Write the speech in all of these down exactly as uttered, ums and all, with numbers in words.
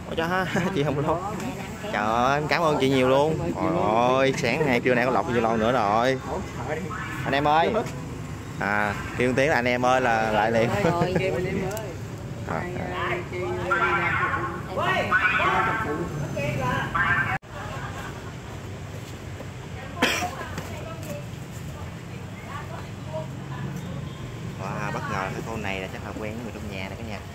Ôi cha, chị không luôn. Trời ơi, em cảm ơn chị nhiều luôn. Trời ơi, sáng nay trưa nay có lọc gì lon nữa rồi. Anh em ơi. À, kêu tiếng là anh em ơi là lại liền. À. Wow, bất ngờ cái con này là chắc là quen với người trong nhà này cả nhà.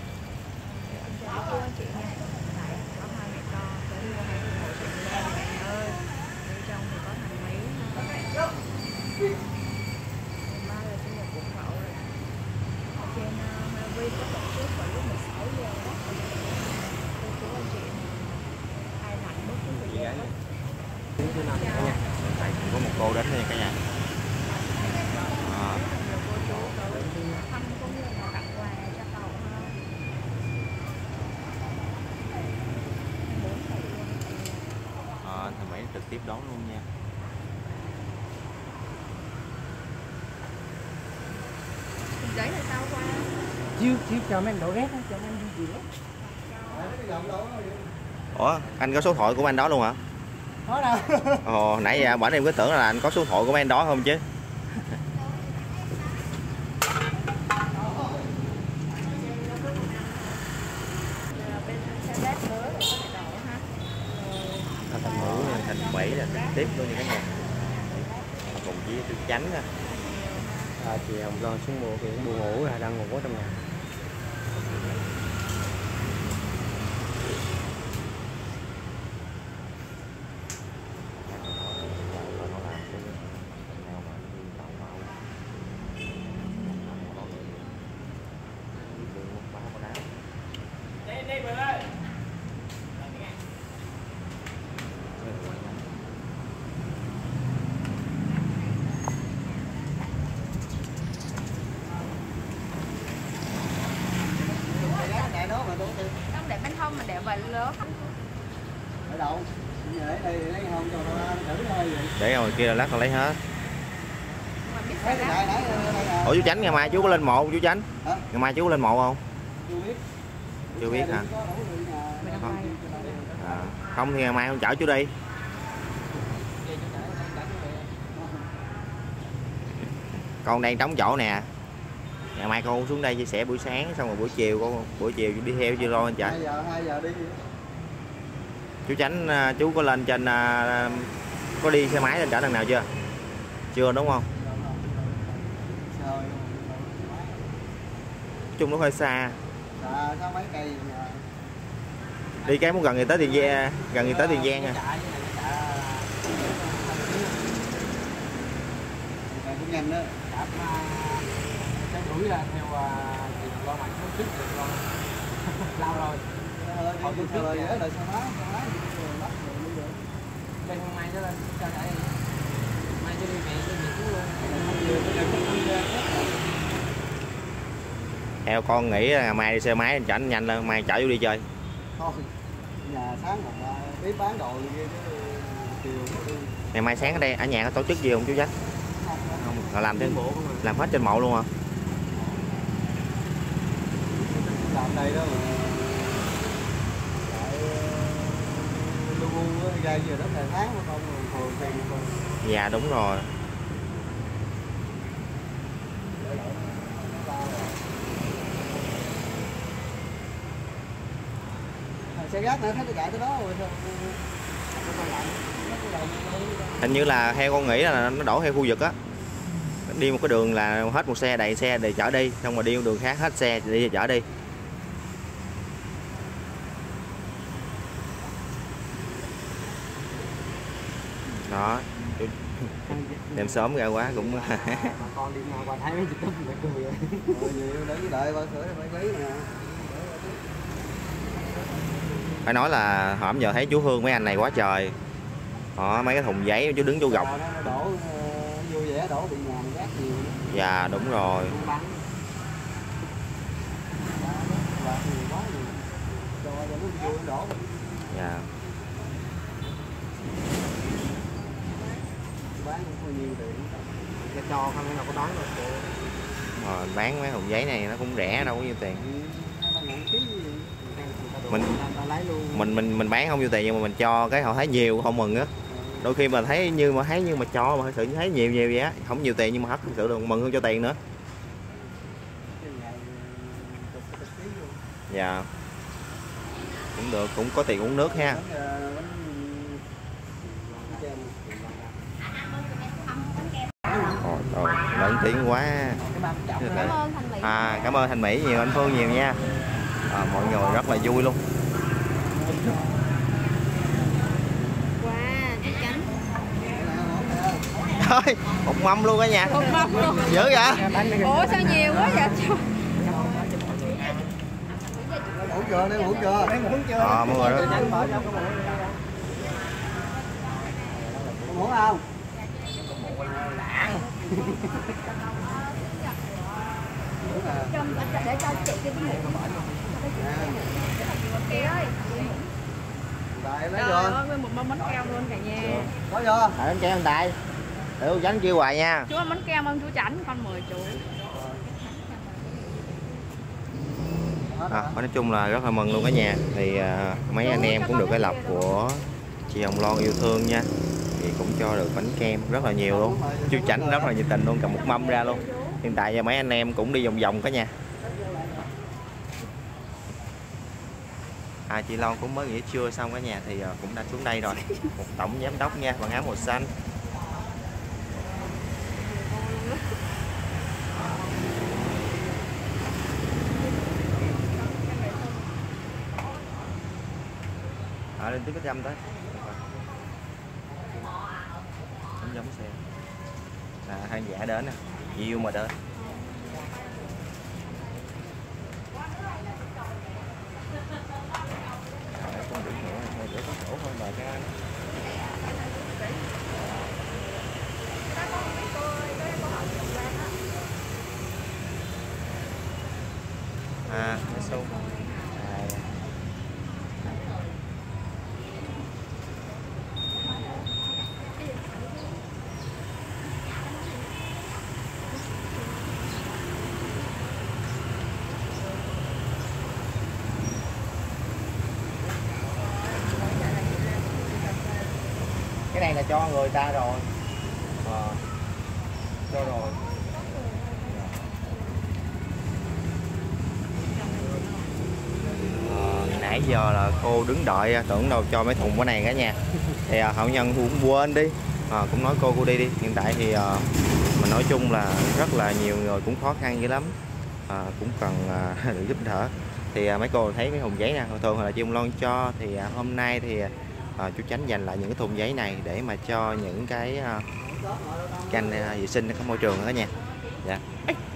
Có một cô đến nha cả nhà. À. À, thằng Mỹ trực tiếp đón luôn nha. Giấy là sao qua? Chiêu chiêu cho mấy anh đổ rét cho mấy anh đi rửa. Ủa, anh có số thoại của anh đó luôn hả? Có đâu. Ồ, nãy giờ bản em cứ tưởng là anh có số thoại của mấy anh đó không chứ. Thành Mũ, thành Bảy là trực tiếp luôn như cái nhà. Cùng với Tư Chánh á. À, chị Hồng Loan xuống mua thì buồn ngủ là đang ngủ ở trong nhà. Không để bên hông mà để vào lớn. Ở đâu? Để đây lấy hông cho nó thử thôi. Để ngoài kia là lát còn lấy hết. Mà biết sao đó. Ủa chú Chánh ngày mai chú có lên mộ chú Chánh? Hả? Ngày mai chú có lên mộ không? Chưa biết. Chưa biết hả? Không. À, không thì ngày mai không chở chú đi. Con đang trống chỗ nè. Ngày mai con xuống đây chia sẻ buổi sáng xong rồi buổi chiều con buổi chiều đi theo chưa lo anh chở. hai giờ hai giờ đi. Chú Chánh chú có lên trên có đi xe máy lên chở lần nào chưa? Chưa đúng không? Chung nó hơi xa. Xa có mấy cây. Đi cái muốn gần người tới Tiền Giang, gần người tới Tiền Giang à. Cũng nhanh đó. Cái đuổi là theo thì lo mạnh nó trước được rồi. Lao rồi. Hồi trước trước rồi đợi sao má, sao má bắt rồi bây giờ. Đây hôm mai nó lên cho chạy. Mai cho đi mẹ đi mẹ chú luôn. Theo con nghĩ là mai đi xe máy anh chở anh nhanh lên, mai chở chú đi chơi. Thôi, nhà sáng mà tiếp bán đồ kia chứ chiều. Ngày mai sáng ở đây ở nhà có tổ chức gì không chú Chánh? Không, họ làm thêm làm hết trên mộ luôn hả? Làm đây đó mà. Lu bu ra giờ rất là tháng mà không thường tiền không. Dạ đúng rồi. Xe gác nữa thấy nó chạy tới đó rồi sao? Hình như là theo con nghĩ là nó đổ theo khu vực á. Đi một cái đường là hết một xe đầy xe để chở đi, xong rồi đi một đường khác hết xe đi chở đi. Đó. Đêm sớm ra quá cũng con đi nào qua thấy mấy chị Túc mẹ cười rồi. Nhiều đợi đợi qua sửa phải lấy nè. Phải nói là hổm giờ thấy chú Hương mấy anh này quá trời. Đó, mấy cái thùng giấy chú đứng chú gọc. Đổ vui vẻ đổ bị nhà rác nhiều. Dạ đúng rồi. Dạ. Bán cũng nhiều tiền. Cái cho không nào có bán đâu. Rồi bán mấy thùng giấy này nó cũng rẻ đâu có nhiêu tiền. mình mình mình mình bán không vô tiền nhưng mà mình cho cái họ thấy nhiều họ mừng á. Đôi khi mà thấy như mà thấy như mà cho mà thật sự thấy nhiều nhiều vậy á, không nhiều tiền nhưng mà hết thật sự được mừng hơn cho tiền nữa. Dạ cũng được, cũng có tiền uống nước ha. Ôi trời, lớn tiếng quá. Cảm ơn Thành Mỹ. À, cảm ơn Thành Mỹ nhiều, anh Phương nhiều nha. À, mọi người rất là vui luôn. Wow, chắc chắn. Thôi, một mâm luôn cả nhà. Một mâm luôn. Dữ vậy? Ủa sao nhiều quá vậy? Ngủ chưa, đi ngủ chưa? Ngủ chưa? À, mọi người đó. Ngủ không? Để cho chị kia đi ngủ. Chị ơi. Đại lấy Trời vô. ơi, nguyên một mâm bánh keo luôn cả nhà. Có vô. À, bánh kem anh Đại. Để cô Chánh kêu hoài nha. Chú ăn bánh kem không chú Chánh, con mời chú. À, nói chung là rất là mừng luôn cả nhà. Thì à, mấy anh em cũng được cái lọc của chị Hồng Loan yêu thương nha. Thì cũng cho được bánh kem rất là nhiều luôn. Chú Chánh rất là nhiệt tình luôn, cầm một mâm ra luôn. Hiện tại giờ mấy anh em cũng đi vòng vòng cả nhà. À, chị Loan cũng mới nghỉ trưa xong cả nhà thì cũng đã xuống đây rồi. Một tổng giám đốc nha, bằng áo màu xanh. À, lên tiếng cái trăm tới. Cũng giống xe. À, khán giả đến nè, nhiều mà đến. À, cái xu. À. Cái này là cho người ta rồi. À, cho rồi. Nãy giờ là cô đứng đợi tưởng đâu cho mấy thùng cái này cả nhà. Thì à, hậu nhân cũng quên đi. À, cũng nói cô cô đi đi. Hiện tại thì à, mình nói chung là rất là nhiều người cũng khó khăn dữ lắm. À, cũng cần à, được giúp đỡ. Thì à, mấy cô thấy mấy thùng giấy nè, thường là chị Hồng Loan cho thì à, hôm nay thì à, chú Chánh dành lại những cái thùng giấy này để mà cho những cái à, canh à, vệ sinh trong môi trường đó cả nhà. Dạ.